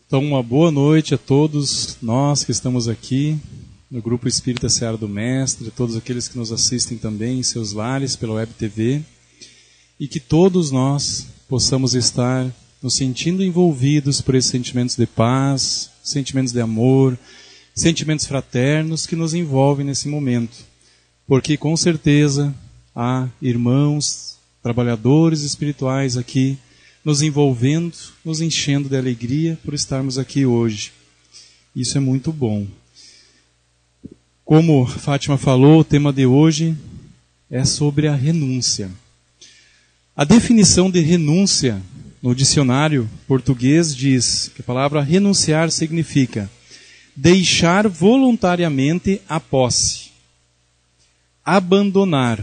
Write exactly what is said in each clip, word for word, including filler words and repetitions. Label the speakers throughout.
Speaker 1: Então, uma boa noite a todos nós que estamos aqui no Grupo Espírita Seara do Mestre, a todos aqueles que nos assistem também em seus lares pela Web T V, e que todos nós possamos estar nos sentindo envolvidos por esses sentimentos de paz, sentimentos de amor, sentimentos fraternos que nos envolvem nesse momento. Porque com certeza há irmãos, trabalhadores espirituais aqui nos envolvendo, nos enchendo de alegria por estarmos aqui hoje. Isso é muito bom. Como Fátima falou, o tema de hoje é sobre a renúncia. A definição de renúncia no dicionário português diz que a palavra renunciar significa deixar voluntariamente a posse, abandonar,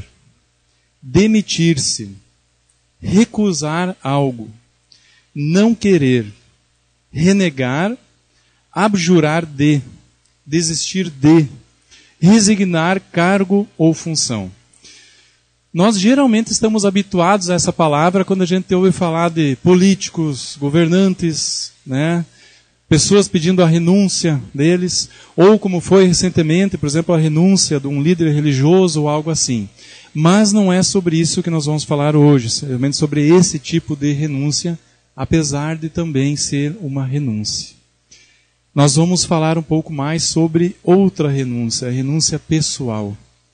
Speaker 1: demitir-se, recusar algo, não querer, renegar, abjurar de, desistir de, resignar cargo ou função. Nós geralmente estamos habituados a essa palavra quando a gente ouve falar de políticos, governantes, né? Pessoas pedindo a renúncia deles, ou como foi recentemente, por exemplo, a renúncia de um líder religioso ou algo assim. Mas não é sobre isso que nós vamos falar hoje, realmente sobre esse tipo de renúncia, apesar de também ser uma renúncia. Nós vamos falar um pouco mais sobre outra renúncia, a renúncia pessoal.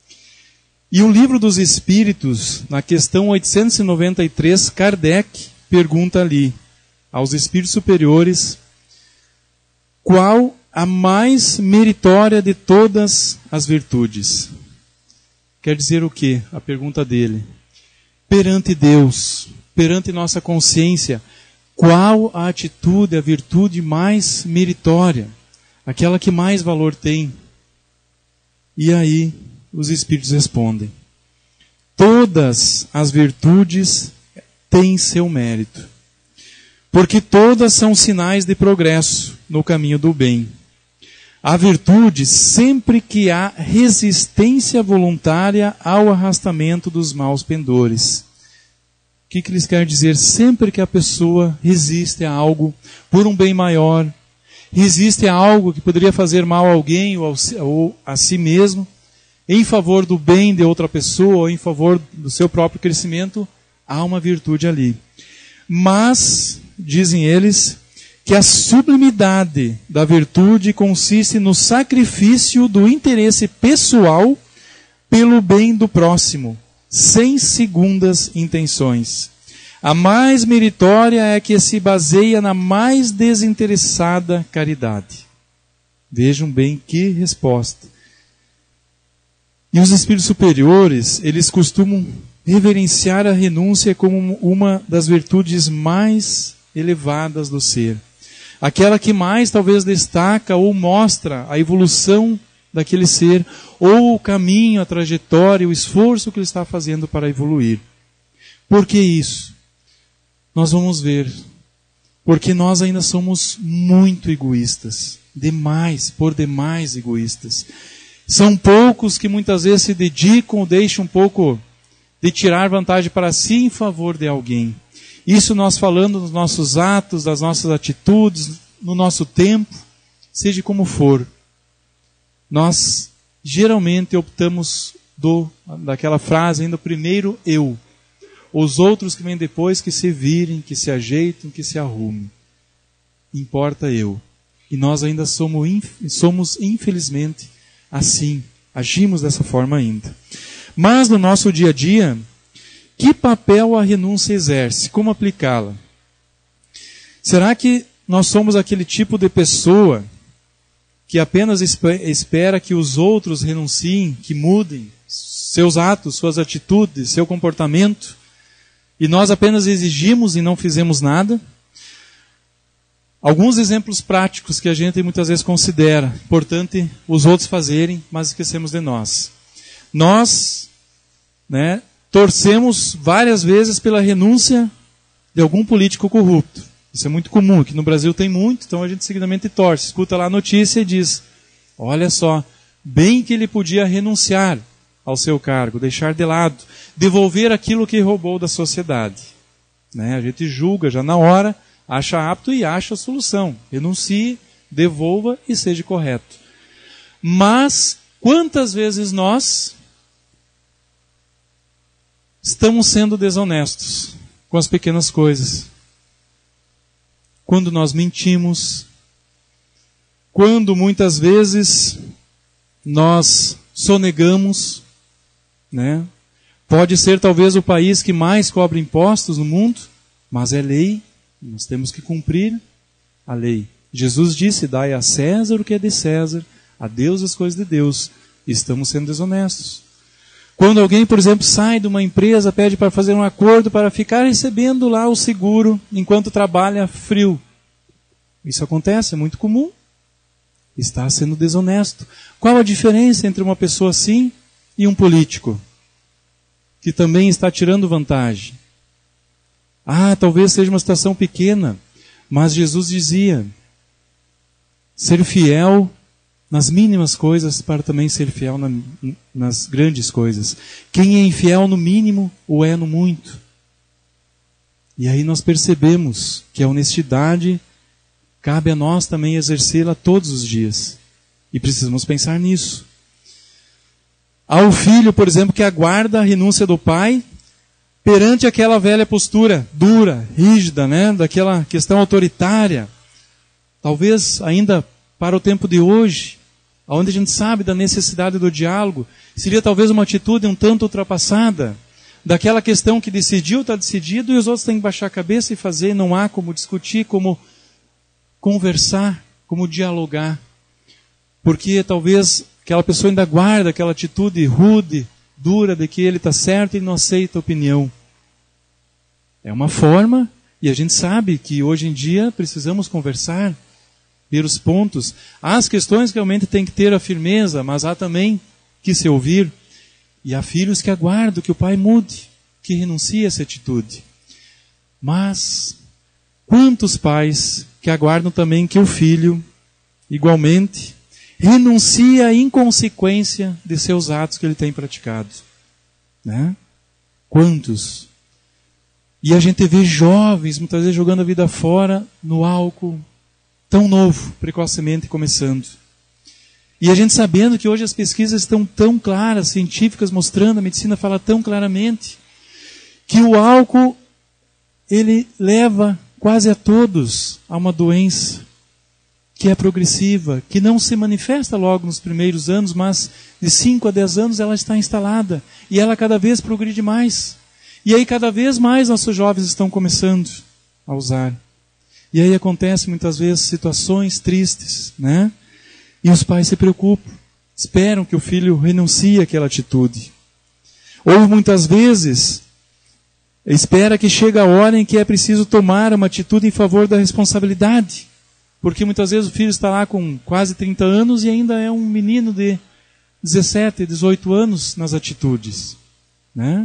Speaker 1: E o Livro dos Espíritos, na questão oitocentos e noventa e três, Kardec pergunta ali aos espíritos superiores qual a mais meritória de todas as virtudes. Quer dizer o quê? A pergunta dele. Perante Deus, perante nossa consciência, qual a atitude, a virtude mais meritória? Aquela que mais valor tem? E aí os Espíritos respondem. Todas as virtudes têm seu mérito, porque todas são sinais de progresso no caminho do bem. A virtude sempre que há resistência voluntária ao arrastamento dos maus pendores. O que, que eles querem dizer? Sempre que a pessoa resiste a algo por um bem maior, resiste a algo que poderia fazer mal a alguém ou, ao, ou a si mesmo, em favor do bem de outra pessoa ou em favor do seu próprio crescimento, há uma virtude ali. Mas, dizem eles, que a sublimidade da virtude consiste no sacrifício do interesse pessoal pelo bem do próximo, sem segundas intenções. A mais meritória é que se baseia na mais desinteressada caridade. Vejam bem que resposta. E os espíritos superiores, eles costumam reverenciar a renúncia como uma das virtudes mais elevadas do ser. Aquela que mais talvez destaca ou mostra a evolução daquele ser, ou o caminho, a trajetória, o esforço que ele está fazendo para evoluir. Por que isso? Nós vamos ver. Porque nós ainda somos muito egoístas. Demais, por demais egoístas. São poucos que muitas vezes se dedicam ou deixam um pouco de tirar vantagem para si em favor de alguém. Isso nós falando nos nossos atos, das nossas atitudes, no nosso tempo, seja como for. Nós geralmente optamos do, daquela frase ainda primeiro eu. Os outros que vêm depois que se virem, que se ajeitem, que se arrumem. Importa eu. E nós ainda somos, somos infelizmente, assim. Agimos dessa forma ainda. Mas no nosso dia a dia, que papel a renúncia exerce? Como aplicá-la? Será que nós somos aquele tipo de pessoa que apenas espera que os outros renunciem, que mudem seus atos, suas atitudes, seu comportamento, e nós apenas exigimos e não fizemos nada? Alguns exemplos práticos que a gente muitas vezes considera importante os outros fazerem, mas esquecemos de nós. Nós, né, torcemos várias vezes pela renúncia de algum político corrupto. Isso é muito comum, aqui no Brasil tem muito, então a gente seguidamente torce. Escuta lá a notícia e diz, olha só, bem que ele podia renunciar ao seu cargo, deixar de lado, devolver aquilo que roubou da sociedade. Né? A gente julga já na hora, acha apto e acha a solução. Renuncie, devolva e seja correto. Mas quantas vezes nós estamos sendo desonestos com as pequenas coisas? Quando nós mentimos, quando muitas vezes nós sonegamos, né? Pode ser talvez o país que mais cobra impostos no mundo, mas é lei, nós temos que cumprir a lei. Jesus disse, dai a César o que é de César, a Deus as coisas de Deus. E estamos sendo desonestos. Quando alguém, por exemplo, sai de uma empresa, pede para fazer um acordo para ficar recebendo lá o seguro enquanto trabalha frio. Isso acontece, é muito comum. Está sendo desonesto. Qual a diferença entre uma pessoa assim e um político que também está tirando vantagem? Ah, talvez seja uma situação pequena, mas Jesus dizia, ser fiel nas mínimas coisas para também ser fiel na, nas grandes coisas. Quem é infiel no mínimo, o é no muito. E aí nós percebemos que a honestidade cabe a nós também exercê-la todos os dias. E precisamos pensar nisso. Há o filho, por exemplo, que aguarda a renúncia do pai perante aquela velha postura dura, rígida, né? Daquela questão autoritária. Talvez ainda para o tempo de hoje, onde a gente sabe da necessidade do diálogo, seria talvez uma atitude um tanto ultrapassada, daquela questão que decidiu, está decidido, e os outros têm que baixar a cabeça e fazer, não há como discutir, como conversar, como dialogar. Porque talvez aquela pessoa ainda guarda aquela atitude rude, dura, de que ele está certo e não aceita a opinião. É uma forma, e a gente sabe que hoje em dia precisamos conversar, ver os pontos. Há as questões que realmente tem que ter a firmeza, mas há também que se ouvir. E há filhos que aguardam que o pai mude, que renuncie a essa atitude. Mas quantos pais que aguardam também que o filho, igualmente, renuncie à inconsequência de seus atos que ele tem praticado? Né? Quantos? E a gente vê jovens, muitas vezes, jogando a vida fora no álcool, tão novo, precocemente começando. E a gente sabendo que hoje as pesquisas estão tão claras, científicas, mostrando, a medicina fala tão claramente, que o álcool, ele leva quase a todos a uma doença que é progressiva, que não se manifesta logo nos primeiros anos, mas de cinco a dez anos ela está instalada, e ela cada vez progride mais. E aí cada vez mais nossos jovens estão começando a usar. E aí acontecem muitas vezes situações tristes, né? E os pais se preocupam, esperam que o filho renuncie àquela atitude. Ou muitas vezes, espera que chegue a hora em que é preciso tomar uma atitude em favor da responsabilidade. Porque muitas vezes o filho está lá com quase trinta anos e ainda é um menino de dezessete, dezoito anos nas atitudes, né?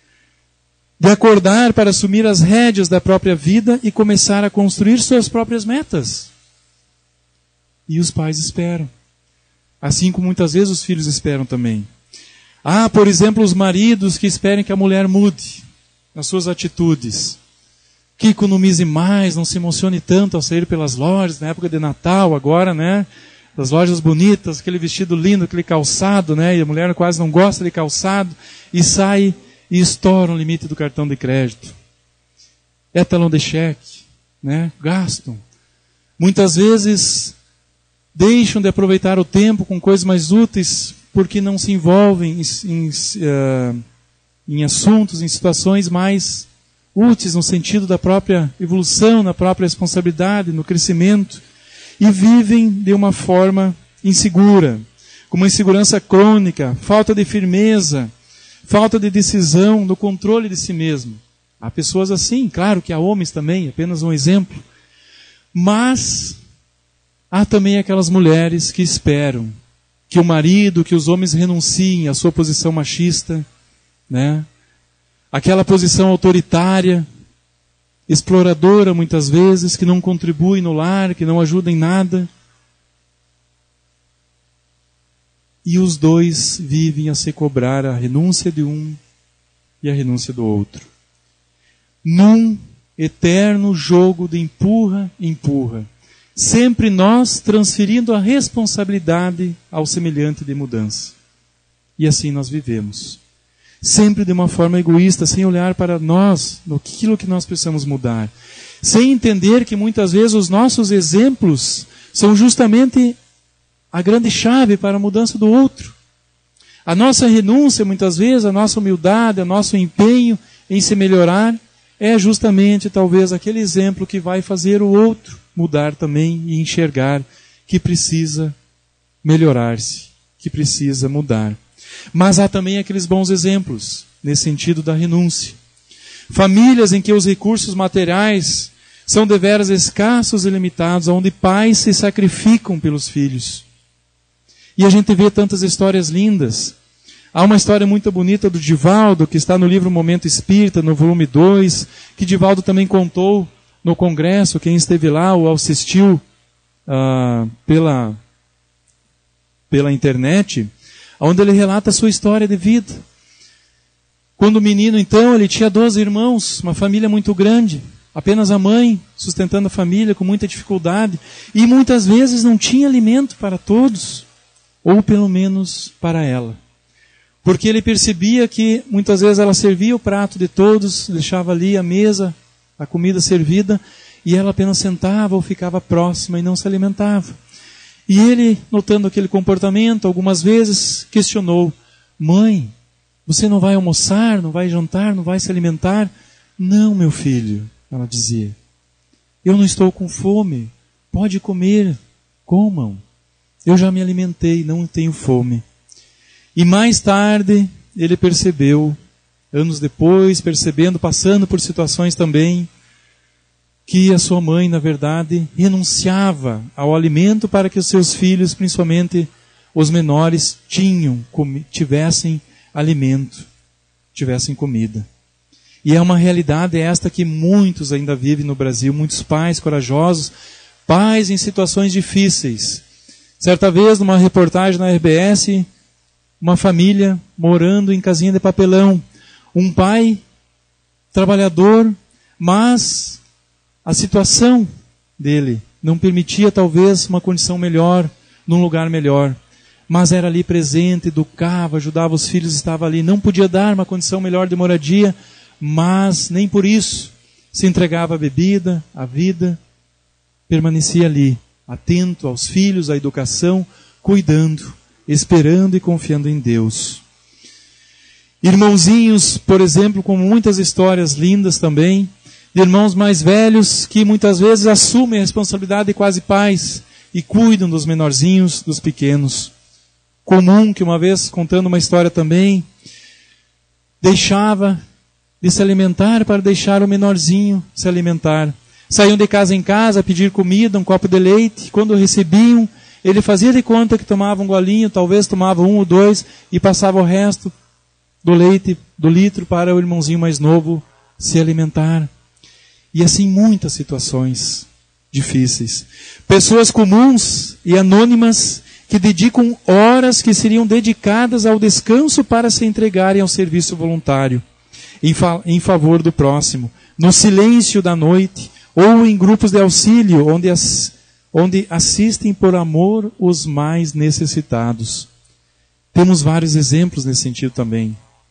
Speaker 1: De acordar para assumir as rédeas da própria vida e começar a construir suas próprias metas. E os pais esperam. Assim como muitas vezes os filhos esperam também. Há, por exemplo, os maridos que esperem que a mulher mude nas suas atitudes. Que economize mais, não se emocione tanto ao sair pelas lojas, na época de Natal agora, né? Das lojas bonitas, aquele vestido lindo, aquele calçado, né? E a mulher quase não gosta de calçado, e sai e estoura o limite do cartão de crédito. É talão de cheque, né? Gastam. Muitas vezes deixam de aproveitar o tempo com coisas mais úteis porque não se envolvem em, em, uh, em assuntos, em situações mais úteis no sentido da própria evolução, na própria responsabilidade, no crescimento, e vivem de uma forma insegura, com uma insegurança crônica, falta de firmeza, falta de decisão, no controle de si mesmo. Há pessoas assim, claro que há homens também, apenas um exemplo. Mas há também aquelas mulheres que esperam que o marido, que os homens renunciem à sua posição machista, né? Aquela posição autoritária, exploradora muitas vezes, que não contribui no lar, que não ajuda em nada. E os dois vivem a se cobrar a renúncia de um e a renúncia do outro. Num eterno jogo de empurra, empurra. Sempre nós transferindo a responsabilidade ao semelhante de mudança. E assim nós vivemos. Sempre de uma forma egoísta, sem olhar para nós, naquilo que nós precisamos mudar. Sem entender que muitas vezes os nossos exemplos são justamente a grande chave para a mudança do outro. A nossa renúncia, muitas vezes, a nossa humildade, o nosso empenho em se melhorar, é justamente talvez aquele exemplo que vai fazer o outro mudar também e enxergar que precisa melhorar-se, que precisa mudar. Mas há também aqueles bons exemplos, nesse sentido da renúncia. Famílias em que os recursos materiais são deveras escassos e limitados, onde pais se sacrificam pelos filhos. E a gente vê tantas histórias lindas. Há uma história muito bonita do Divaldo, que está no livro Momento Espírita, no volume dois, que Divaldo também contou no congresso, quem esteve lá ou assistiu uh, pela, pela internet, onde ele relata a sua história de vida. Quando o menino, então, ele tinha doze irmãos, uma família muito grande, apenas a mãe sustentando a família com muita dificuldade, e muitas vezes não tinha alimento para todos, ou pelo menos para ela. Porque ele percebia que muitas vezes ela servia o prato de todos, deixava ali a mesa, a comida servida, e ela apenas sentava ou ficava próxima e não se alimentava. E ele, notando aquele comportamento, algumas vezes questionou: mãe, você não vai almoçar, não vai jantar, não vai se alimentar? Não, meu filho, ela dizia. Eu não estou com fome. Pode comer, comam. Eu já me alimentei, não tenho fome. E mais tarde, ele percebeu, anos depois, percebendo, passando por situações também, que a sua mãe, na verdade, renunciava ao alimento para que os seus filhos, principalmente os menores, tinham, tivessem alimento, tivessem comida. E é uma realidade esta que muitos ainda vivem no Brasil, muitos pais corajosos, pais em situações difíceis. Certa vez, numa reportagem na R B S, uma família morando em casinha de papelão. Um pai trabalhador, mas a situação dele não permitia talvez uma condição melhor, num lugar melhor. Mas era ali presente, educava, ajudava os filhos, estava ali. Não podia dar uma condição melhor de moradia, mas nem por isso se entregava à bebida, à vida. Permanecia ali, atento aos filhos, à educação, cuidando, esperando e confiando em Deus. Irmãozinhos, por exemplo, com muitas histórias lindas também, de irmãos mais velhos que muitas vezes assumem a responsabilidade de quase pais e cuidam dos menorzinhos, dos pequenos. Comum que uma vez, contando uma história também, deixava de se alimentar para deixar o menorzinho se alimentar. Saíam de casa em casa a pedir comida, um copo de leite. Quando recebiam, ele fazia de conta que tomava um golinho, talvez tomava um ou dois, e passava o resto do leite, do litro, para o irmãozinho mais novo se alimentar. E assim muitas situações difíceis. Pessoas comuns e anônimas que dedicam horas que seriam dedicadas ao descanso para se entregarem ao serviço voluntário, em, fa- em favor do próximo, no silêncio da noite, ou em grupos de auxílio, onde, as, onde assistem por amor os mais necessitados. Temos vários exemplos nesse sentido também.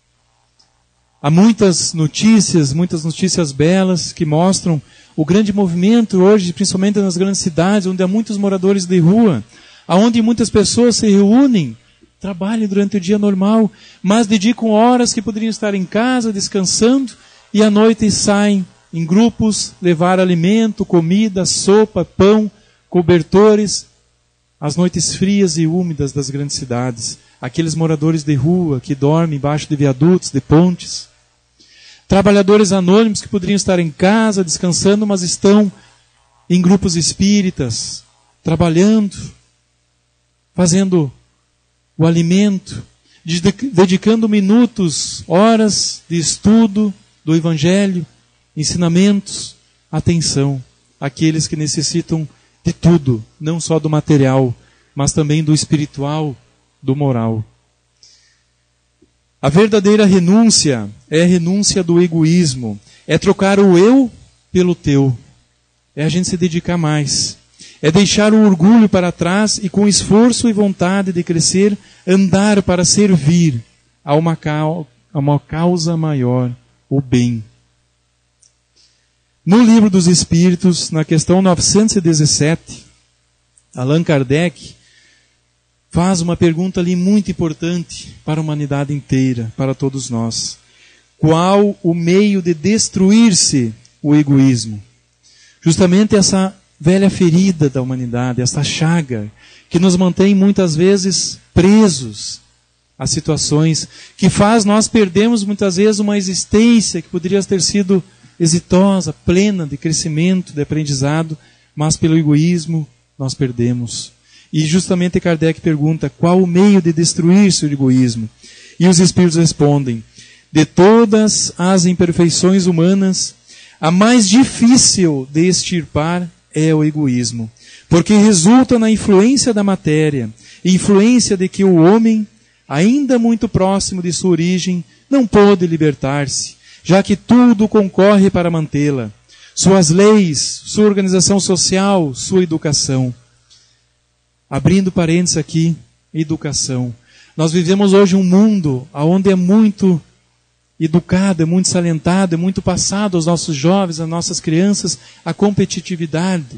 Speaker 1: Há muitas notícias, muitas notícias belas que mostram o grande movimento hoje, principalmente nas grandes cidades, onde há muitos moradores de rua, onde muitas pessoas se reúnem, trabalham durante o dia normal, mas dedicam horas que poderiam estar em casa, descansando, e à noite saem em grupos, levar alimento, comida, sopa, pão, cobertores, as noites frias e úmidas das grandes cidades, aqueles moradores de rua que dormem embaixo de viadutos, de pontes, trabalhadores anônimos que poderiam estar em casa, descansando, mas estão em grupos espíritas, trabalhando, fazendo o alimento, dedicando minutos, horas de estudo do Evangelho, ensinamentos, atenção àqueles que necessitam de tudo, não só do material, mas também do espiritual, do moral. A verdadeira renúncia é a renúncia do egoísmo, é trocar o eu pelo teu. É a gente se dedicar mais. É deixar o orgulho para trás e com esforço e vontade de crescer, andar para servir a uma, cau- a uma causa maior, o bem. No Livro dos Espíritos, na questão novecentos e dezessete, Allan Kardec faz uma pergunta ali muito importante para a humanidade inteira, para todos nós. Qual o meio de destruir-se o egoísmo? Justamente essa velha ferida da humanidade, essa chaga que nos mantém muitas vezes presos a situações, que faz nós perdermos muitas vezes uma existência que poderia ter sido exitosa, plena de crescimento, de aprendizado, mas pelo egoísmo nós perdemos. E justamente Kardec pergunta, qual o meio de destruir-se o egoísmo? E os Espíritos respondem, de todas as imperfeições humanas, a mais difícil de extirpar é o egoísmo, porque resulta na influência da matéria, influência de que o homem, ainda muito próximo de sua origem, não pôde libertar-se, já que tudo concorre para mantê-la. Suas leis, sua organização social, sua educação. Abrindo parênteses aqui, educação. Nós vivemos hoje um mundo onde é muito educado, é muito salientado, é muito passado aos nossos jovens, às nossas crianças, a competitividade.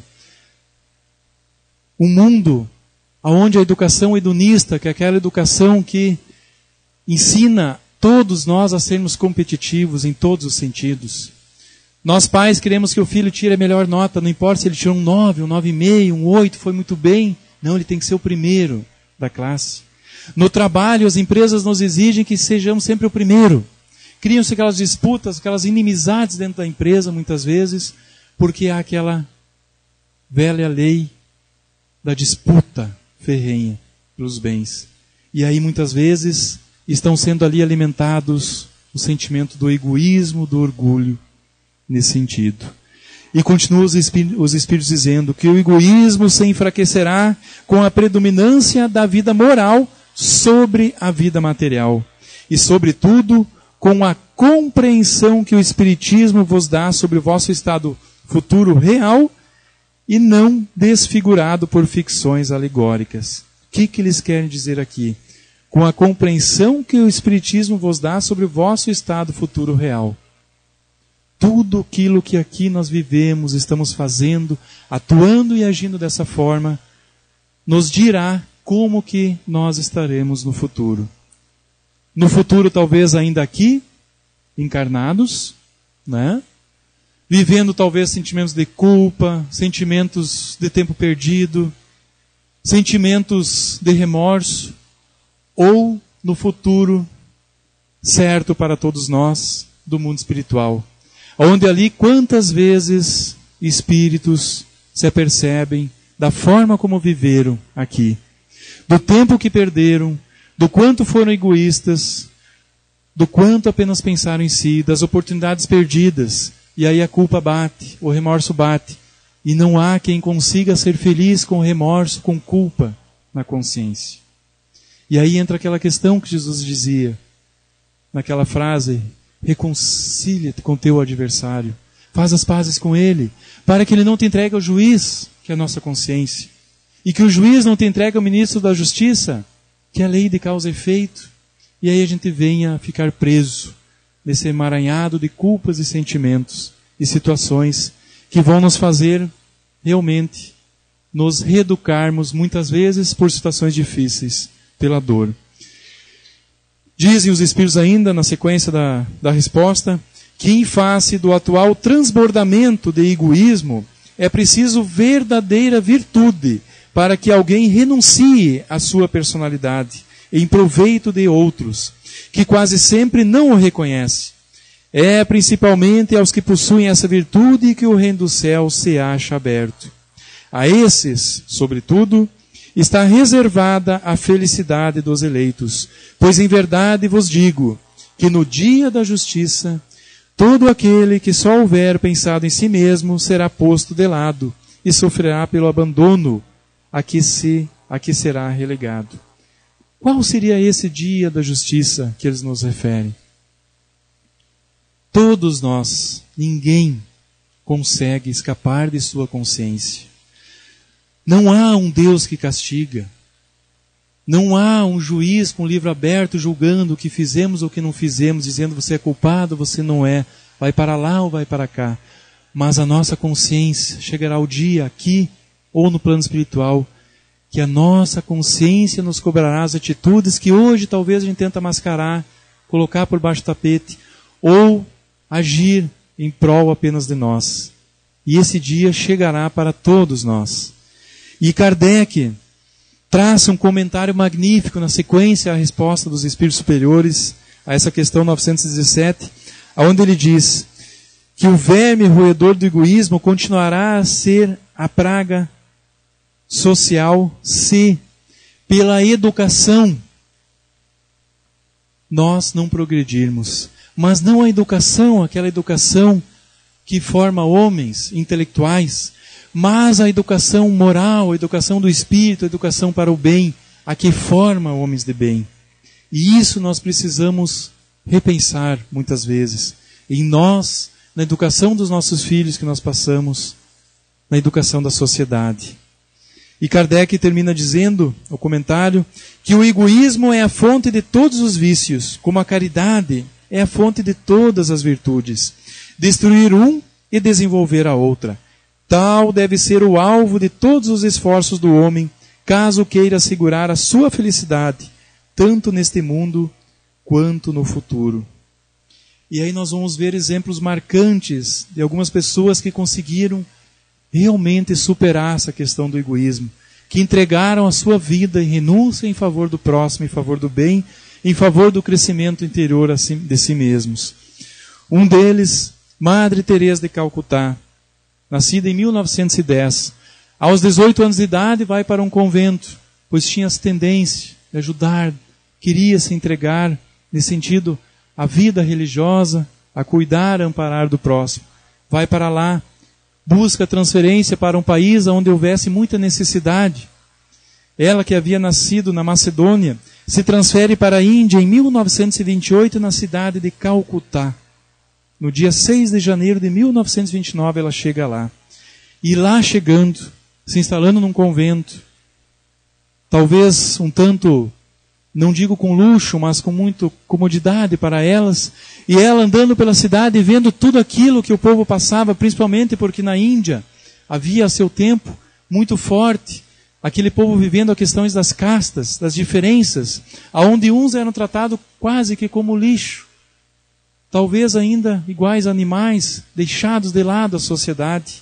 Speaker 1: Um mundo onde a educação hedonista, que é aquela educação que ensina todos nós a sermos competitivos em todos os sentidos. Nós pais queremos que o filho tire a melhor nota, não importa se ele tirou um nove, um nove vírgula cinco, um oito, foi muito bem. Não, ele tem que ser o primeiro da classe. No trabalho, as empresas nos exigem que sejamos sempre o primeiro. Criam-se aquelas disputas, aquelas inimizades dentro da empresa, muitas vezes, porque há aquela velha lei da disputa ferrenha pelos bens. E aí, muitas vezes, estão sendo ali alimentados o sentimento do egoísmo, do orgulho, nesse sentido. E continua os espíritos, os espíritos dizendo que o egoísmo se enfraquecerá com a predominância da vida moral sobre a vida material. E, sobretudo, com a compreensão que o Espiritismo vos dá sobre o vosso estado futuro real e não desfigurado por ficções alegóricas. O que, que eles querem dizer aqui? Com a compreensão que o Espiritismo vos dá sobre o vosso estado futuro real. Tudo aquilo que aqui nós vivemos, estamos fazendo, atuando e agindo dessa forma, nos dirá como que nós estaremos no futuro. No futuro, talvez ainda aqui, encarnados, né? Vivendo talvez sentimentos de culpa, sentimentos de tempo perdido, sentimentos de remorso, ou no futuro certo para todos nós do mundo espiritual. Onde ali quantas vezes espíritos se apercebem da forma como viveram aqui, do tempo que perderam, do quanto foram egoístas, do quanto apenas pensaram em si, das oportunidades perdidas, e aí a culpa bate, o remorso bate, e não há quem consiga ser feliz com remorso, com culpa na consciência. E aí entra aquela questão que Jesus dizia, naquela frase, reconcilia-te com teu adversário, faz as pazes com ele, para que ele não te entregue ao juiz, que é a nossa consciência, e que o juiz não te entregue ao ministro da justiça, que é a lei de causa e efeito, e aí a gente venha a ficar preso nesse emaranhado de culpas e sentimentos e situações que vão nos fazer realmente nos reeducarmos muitas vezes por situações difíceis, pela dor. Dizem os Espíritos ainda, na sequência da, da resposta, que em face do atual transbordamento de egoísmo, é preciso verdadeira virtude para que alguém renuncie à sua personalidade em proveito de outros, que quase sempre não o reconhece. É principalmente aos que possuem essa virtude que o reino do céu se acha aberto. A esses, sobretudo, está reservada a felicidade dos eleitos, pois em verdade vos digo que no dia da justiça, todo aquele que só houver pensado em si mesmo será posto de lado e sofrerá pelo abandono a que, se, a que será relegado. Qual seria esse dia da justiça que eles nos referem? Todos nós, ninguém consegue escapar de sua consciência. Não há um Deus que castiga. Não há um juiz com o livro aberto julgando o que fizemos ou o que não fizemos, dizendo você é culpado, você não é, vai para lá ou vai para cá. Mas a nossa consciência chegará o dia aqui ou no plano espiritual que a nossa consciência nos cobrará as atitudes que hoje talvez a gente tenta mascarar, colocar por baixo do tapete ou agir em prol apenas de nós. E esse dia chegará para todos nós. E Kardec traça um comentário magnífico na sequência à resposta dos espíritos superiores a essa questão novecentos e dezessete, onde ele diz que o verme roedor do egoísmo continuará a ser a praga social se, pela educação, nós não progredirmos. Mas não a educação, aquela educação que forma homens intelectuais, mas a educação moral, a educação do espírito, a educação para o bem, a que forma homens de bem. E isso nós precisamos repensar muitas vezes. Em nós, na educação dos nossos filhos que nós passamos, na educação da sociedade. E Kardec termina dizendo, no comentário, que o egoísmo é a fonte de todos os vícios, como a caridade é a fonte de todas as virtudes. Destruir um e desenvolver a outra. Tal deve ser o alvo de todos os esforços do homem, caso queira assegurar a sua felicidade, tanto neste mundo quanto no futuro. E aí nós vamos ver exemplos marcantes de algumas pessoas que conseguiram realmente superar essa questão do egoísmo, que entregaram a sua vida em renúncia em favor do próximo, em favor do bem, em favor do crescimento interior de si mesmos. Um deles, Madre Teresa de Calcutá, nascida em mil novecentos e dez. Aos dezoito anos de idade vai para um convento, pois tinha essa tendência de ajudar, queria se entregar, nesse sentido, à vida religiosa, a cuidar, a amparar do próximo. Vai para lá, busca transferência para um país onde houvesse muita necessidade. Ela, que havia nascido na Macedônia, se transfere para a Índia em mil novecentos e vinte e oito, na cidade de Calcutá. No dia seis de janeiro de mil novecentos e vinte e nove ela chega lá. E lá chegando, se instalando num convento, talvez um tanto, não digo com luxo, mas com muita comodidade para elas, e ela andando pela cidade e vendo tudo aquilo que o povo passava, principalmente porque na Índia havia a seu tempo muito forte aquele povo vivendo as questões das castas, das diferenças, aonde uns eram tratados quase que como lixo, talvez ainda iguais a animais, deixados de lado da sociedade.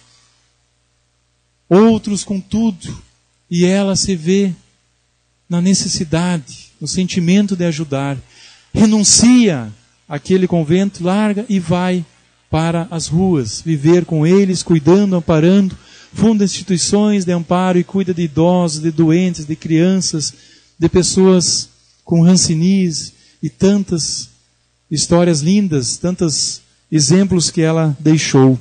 Speaker 1: Outros com tudo, e ela se vê na necessidade, no sentimento de ajudar. Renuncia àquele convento, larga e vai para as ruas, viver com eles, cuidando, amparando, funda instituições de amparo e cuida de idosos, de doentes, de crianças, de pessoas com hanseníase e tantas histórias lindas, tantos exemplos que ela deixou.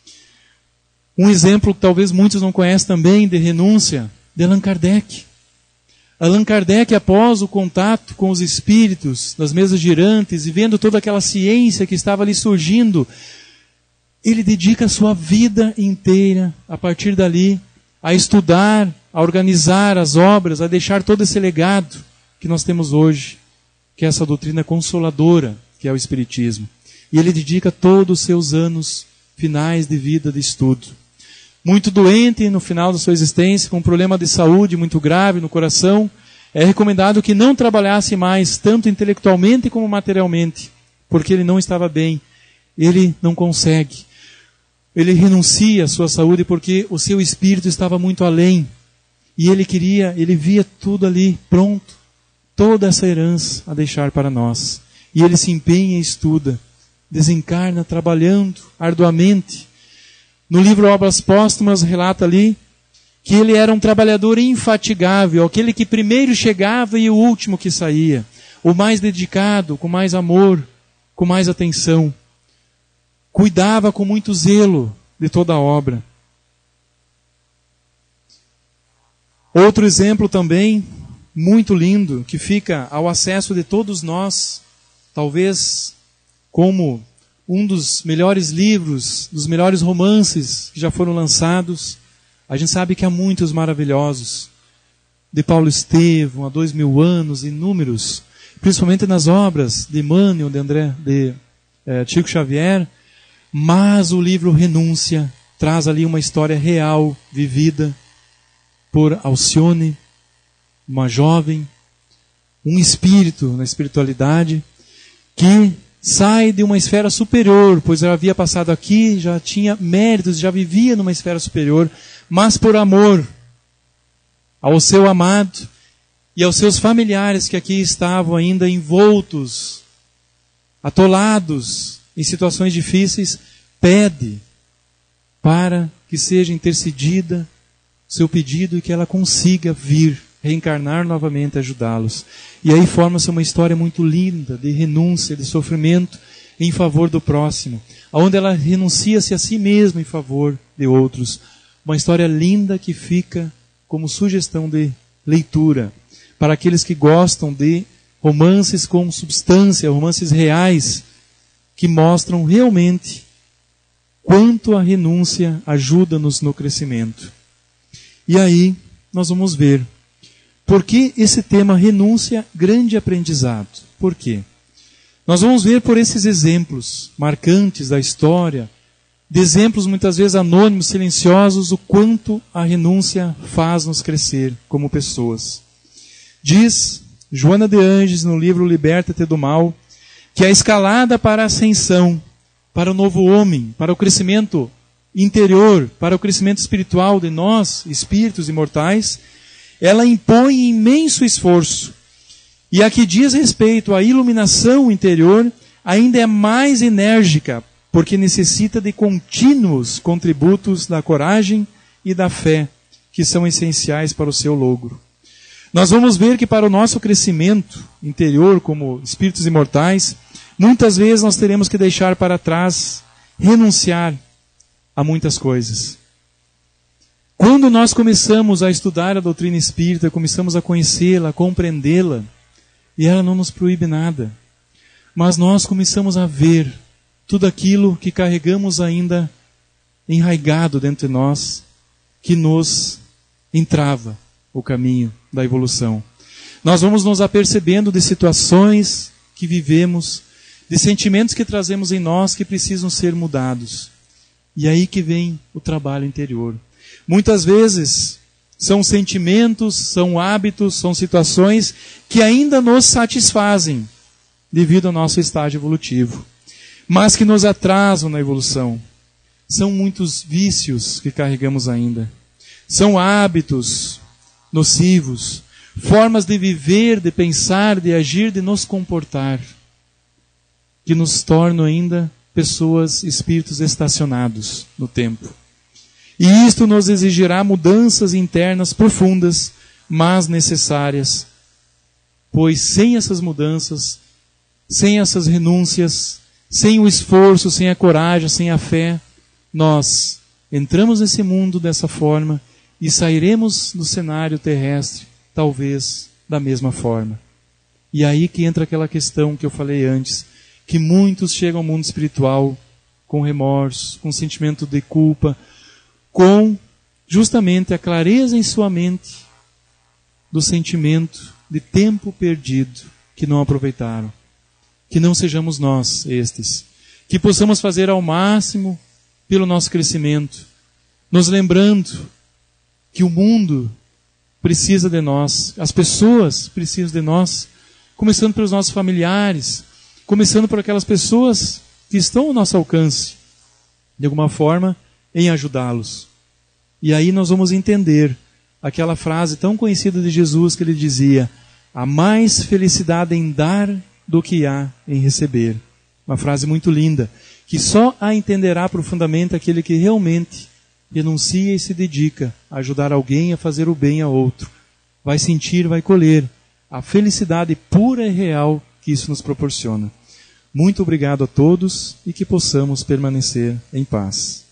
Speaker 1: Um exemplo que talvez muitos não conhecem também, de renúncia, de Allan Kardec. Allan Kardec, após o contato com os espíritos das mesas girantes e vendo toda aquela ciência que estava ali surgindo, ele dedica a sua vida inteira, a partir dali, a estudar, a organizar as obras, a deixar todo esse legado que nós temos hoje, que é essa doutrina consoladora, que é o Espiritismo. E ele dedica todos os seus anos finais de vida de estudo. Muito doente no final da sua existência, com um problema de saúde muito grave no coração, é recomendado que não trabalhasse mais, tanto intelectualmente como materialmente, porque ele não estava bem. Ele não consegue. Ele renuncia à sua saúde porque o seu espírito estava muito além. E ele queria, ele via tudo ali pronto, toda essa herança a deixar para nós. E ele se empenha e estuda, desencarna trabalhando arduamente. No livro Obras Póstumas relata ali que ele era um trabalhador infatigável, aquele que primeiro chegava e o último que saía, o mais dedicado, com mais amor, com mais atenção. Cuidava com muito zelo de toda a obra. Outro exemplo também, muito lindo, que fica ao acesso de todos nós, talvez como um dos melhores livros, dos melhores romances que já foram lançados. A gente sabe que há muitos maravilhosos, de Paulo Estevam, há dois mil anos, inúmeros, principalmente nas obras de Emmanuel, de André, de eh, Chico Xavier, mas o livro Renúncia traz ali uma história real, vivida por Alcione, uma jovem, um espírito na espiritualidade, que sai de uma esfera superior, pois ela havia passado aqui, já tinha méritos, já vivia numa esfera superior, mas por amor ao seu amado e aos seus familiares que aqui estavam ainda envoltos, atolados em situações difíceis, pede para que seja intercedida seu pedido e que ela consiga vir, reencarnar novamente e ajudá-los. E aí forma-se uma história muito linda de renúncia, de sofrimento em favor do próximo, onde ela renuncia-se a si mesma em favor de outros. Uma história linda que fica como sugestão de leitura para aqueles que gostam de romances com substância, romances reais, que mostram realmente quanto a renúncia ajuda-nos no crescimento. E aí nós vamos ver por que esse tema renúncia, grande aprendizado. Por quê? Nós vamos ver por esses exemplos marcantes da história, de exemplos muitas vezes anônimos, silenciosos, o quanto a renúncia faz nos crescer como pessoas. Diz Joana de Anges no livro Liberta-te do Mal, que a escalada para a ascensão, para o novo homem, para o crescimento interior, para o crescimento espiritual de nós, espíritos imortais, ela impõe imenso esforço. E a que diz respeito à iluminação interior, ainda é mais enérgica, porque necessita de contínuos contributos da coragem e da fé, que são essenciais para o seu logro. Nós vamos ver que para o nosso crescimento interior, como espíritos imortais, muitas vezes nós teremos que deixar para trás, renunciar a muitas coisas. Quando nós começamos a estudar a doutrina espírita, começamos a conhecê-la, a compreendê-la, e ela não nos proíbe nada, mas nós começamos a ver tudo aquilo que carregamos ainda enraigado dentro de nós, que nos entrava o caminho da evolução. Nós vamos nos apercebendo de situações que vivemos, de sentimentos que trazemos em nós que precisam ser mudados. E aí que vem o trabalho interior. Muitas vezes são sentimentos, são hábitos, são situações que ainda nos satisfazem devido ao nosso estágio evolutivo, mas que nos atrasam na evolução. São muitos vícios que carregamos ainda. São hábitos nocivos, formas de viver, de pensar, de agir, de nos comportar, que nos tornam ainda pessoas, espíritos estacionados no tempo. E isto nos exigirá mudanças internas profundas, mas necessárias, pois sem essas mudanças, sem essas renúncias, sem o esforço, sem a coragem, sem a fé, nós entramos nesse mundo dessa forma e sairemos do cenário terrestre, talvez da mesma forma. E aí que entra aquela questão que eu falei antes, que muitos chegam ao mundo espiritual com remorso, com sentimento de culpa, com justamente a clareza em sua mente do sentimento de tempo perdido que não aproveitaram. Que não sejamos nós estes. Que possamos fazer ao máximo pelo nosso crescimento, nos lembrando que o mundo precisa de nós, as pessoas precisam de nós, começando pelos nossos familiares, começando por aquelas pessoas que estão ao nosso alcance, de alguma forma, em ajudá-los. E aí nós vamos entender aquela frase tão conhecida de Jesus que ele dizia: há mais felicidade em dar do que há em receber. Uma frase muito linda, que só a entenderá profundamente aquele que realmente renuncia e se dedica a ajudar alguém a fazer o bem a outro. Vai sentir, vai colher a felicidade pura e real que isso nos proporciona. Muito obrigado a todos e que possamos permanecer em paz.